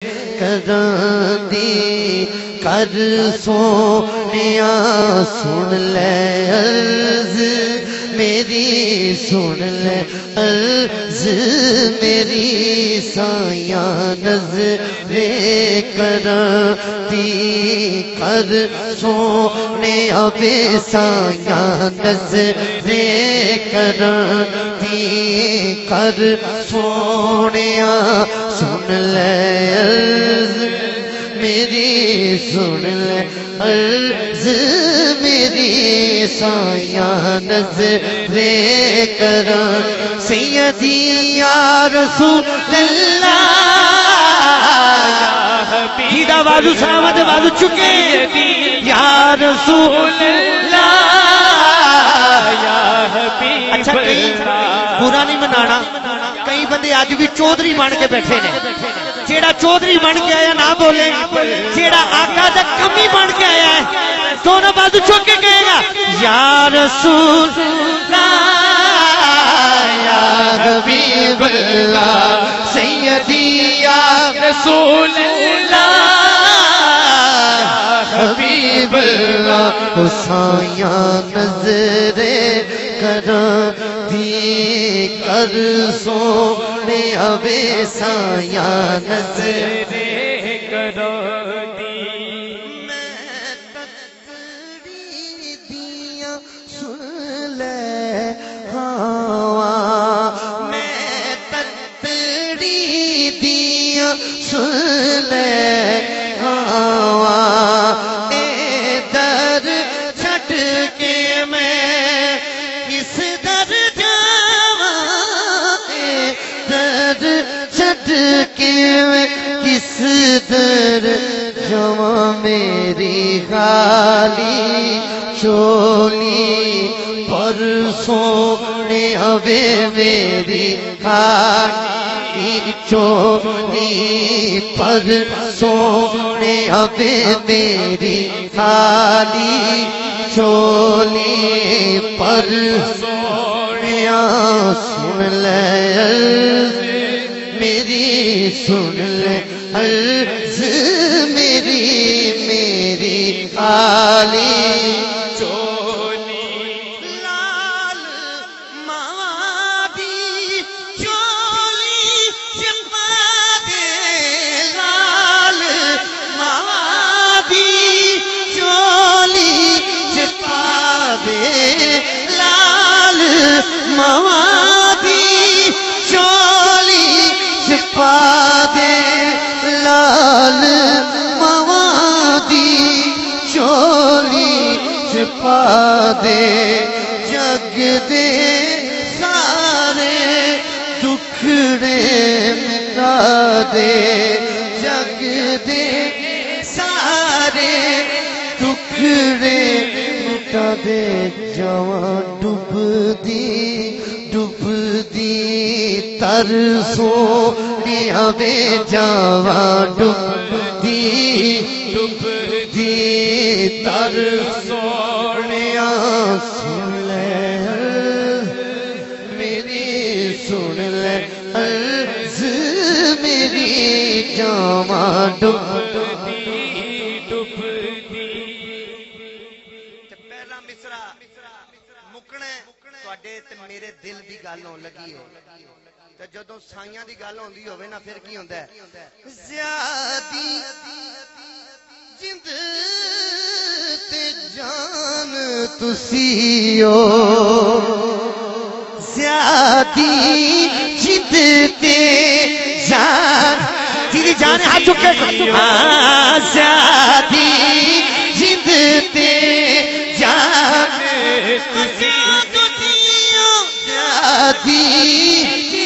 کراں دی کر سونیا سن لے عرض میری سن لے عرض میری سایاں نظر کراں دی کر سونیا بے سایاں نظر کراں دی کر سونیا سن لے عرض میری سن لے عرض میری سایاں نظر کراں سیدی یا رسول اللہ جیدہ بازو سلامت بازو چکے یا رسول اللہ یا حبیب اچھا برا نہیں منانا کئی بندے آج بھی چودھری بن کے بیٹھے نے جیڑا چودھری بن کے آیا نہ بولے جیڑا آقا دا کمی بن کے آیا ہے دونوں بازو چھوک کے کہے گا یا رسول اللہ یا حبیب اللہ سیدی یا رسول اللہ حبیب اللہ سایاں نظر کراں دی کر سونے ابے سایاں نظر کراں دی میں تکڑی دیاں سن لے ہوا میں تکڑی دیاں سن لے ہوا اے در چھٹ کے میں کس در جاواں اے در چھٹ کے میں کس در جاواں میری خالی چولی پرسوں نے ابے میری خالی چولی پرسوں نے ابے میری خالی چولی پرسوں نے سن لے عرض میری سن لے عرض میری میری خالی چولی لال مادی چولی چپا دے لال مادی چولی چپا دے لال مادی چولی چپا دے لال موادی چولی چھپا دے جگ دے سارے دکھڑے مٹا دے جگ دے سارے دکھڑے مٹا دے جواں ڈب دی ترسوں بے جاواں ڈب دی تر سونیا سن لے میری سن لے عرض میری جاواں ڈب پہلا مصرع مکنا تواڈے تے میرے دل دی گل ہون لگی ہو تے جدوں سائیاں دی گل ہوندی ہوے نا پھر کی ہوندا ہے زیادی جند تے جان تسی ہو زیادی جند تے جان تیری جان ہاتھ چکے زیادی جند تے جان تسی ہو زیادی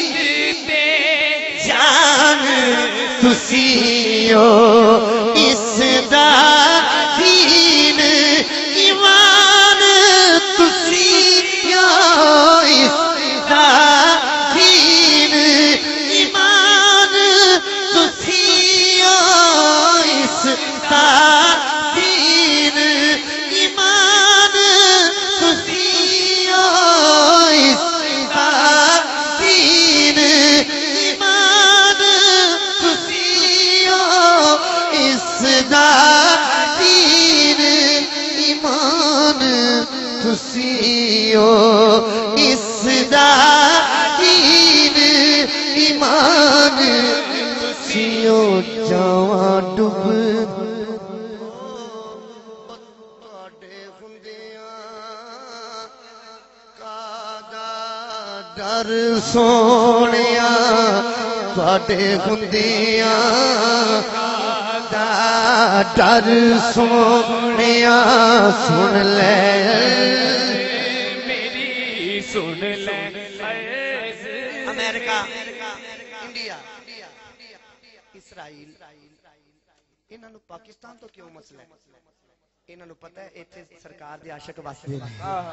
تسی ہو اس دا دین ایمان تسی ہو اس دا دین ایمان تسی ہو اس دا دین ایمان تسی ہو اس دا دین ایمان تسی ہو دا دین ایمان تسیو اس دا دین ایمان تسیو جاواں ڈب ڈر سونیا تواڈے ہوندیاں دا ڈر سونیا سن لے میری سن لے امریکہ انڈیا اسرائیل انہاں نوں پاکستان تو کیوں مسئلہ ہے انہاں نوں پتہ ہے ایتھے سرکار دے عاشق وسدے نے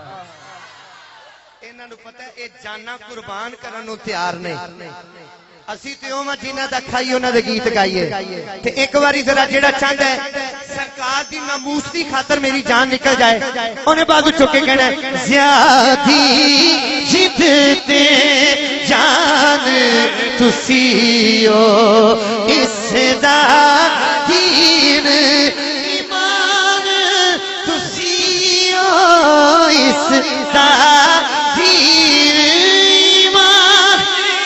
انہاں نوں پتہ ہے اے جاناں قربان کرن نوں تیار نہیں اسی تے اوواں جنہاں دا کھائی انہاں دے گیت گائیے تے ایک واری ذرا جیڑا چاہندا ہے سرکار دی ناموس دی خاطر میری جان نکل جائے انہیں بازو چک کے کہنا ہے زیادی جد تے جان تسیو اس دا دین ایمان تسیو اس دا دین ایمان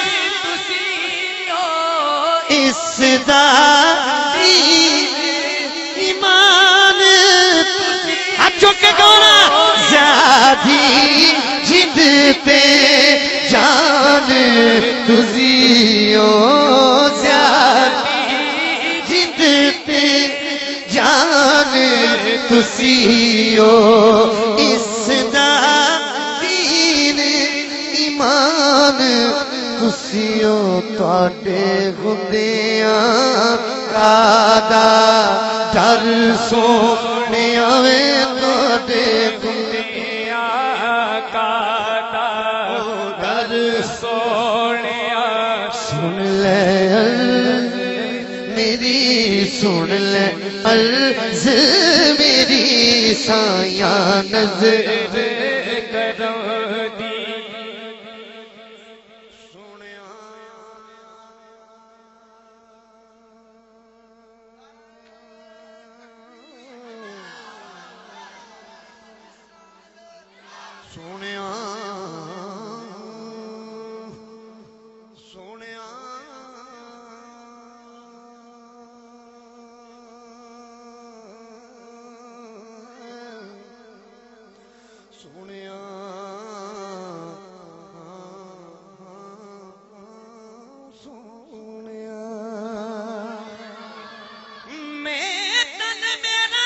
تسیو اس دا دین ایمان ہاتھ چک کے گونا زیادی جد تے جان تسیو زیادی جد تے جان تسیو اس دا دین ایمان تسیو تواڈے ہوندیاں کادا ڈر سونیا وے تواڈے ہوندیاں کادا ڈر سونیا سن لے میری سن لے عرض میری سایاں نظر کرم دی سونیا سونیا سونیا سونیا میں تن میرا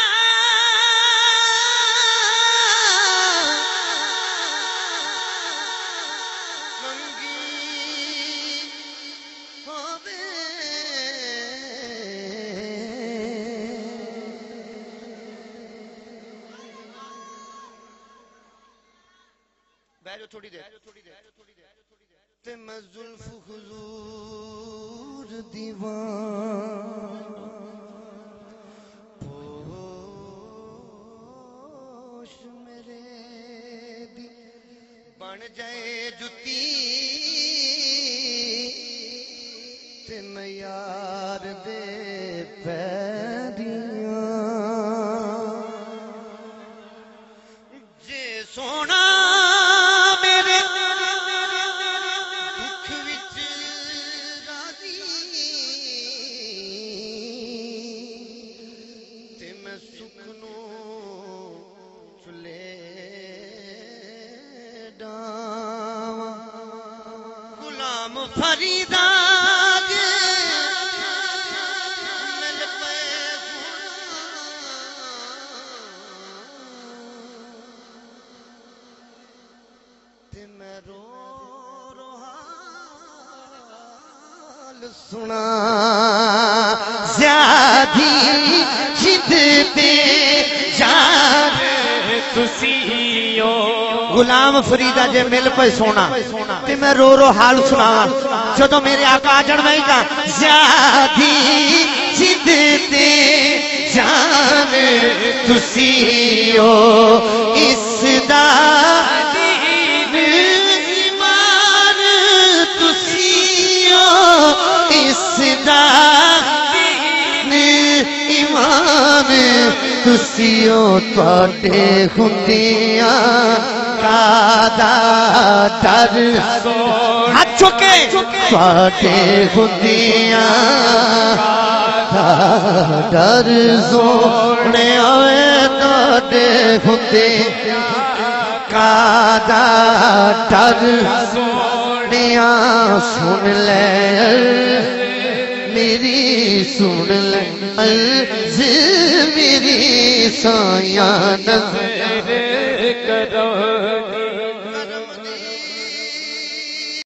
تھوڑی دیر تے میں زلف حضور دیوان پوش میرے دی بن جائے جتی تے میں یار دے پیریاں جے سونا فریدا مل پے تے میں رو رو حال سنا زیادی جد تے جان تسیو غلام فریدہ جے مل پہ سونا تے میں رو رو حال سناواں جدوں میرے آقا آجن میں کہا زیادی جد تے جان تسیو اس دا دین ایمان تسیو اس دا دین तुसियों तुहाडे हुंदियां कादा डर हाथ चुके तुहाडे हुंदियां डर सोने आए तुहाडे हुंदे कादा डर सोनिया सुन ले मेरी सुन ले अर्ज़ मेरी साया नज़र